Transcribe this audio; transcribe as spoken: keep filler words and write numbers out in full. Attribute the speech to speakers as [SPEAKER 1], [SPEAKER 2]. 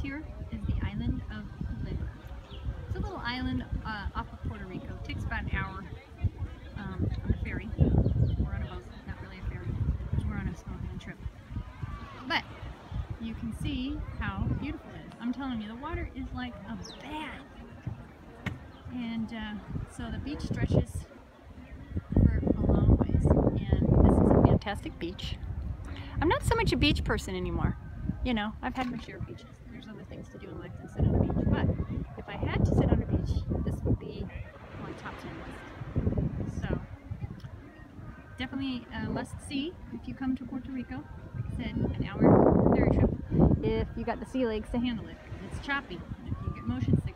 [SPEAKER 1] here is the island of Culebra. It's a little island uh, off of Puerto Rico. It takes about an hour um, on a ferry. We're on a boat, not really a ferry, because we're on a snorkeling trip. But you can see how beautiful it is. I'm telling you, the water is like a bath. And uh, so the beach stretches for a long ways. And this is a fantastic beach. I'm not so much a beach person anymore. You know, I've had my share of beaches. There's other things to do in life than sit on the beach. But if I had to sit on a beach, this would be my top ten list. So definitely a must see if you come to Puerto Rico. Like I said, an hour ferry trip if you got the sea legs to handle it. It's choppy. And if you get motion sickness,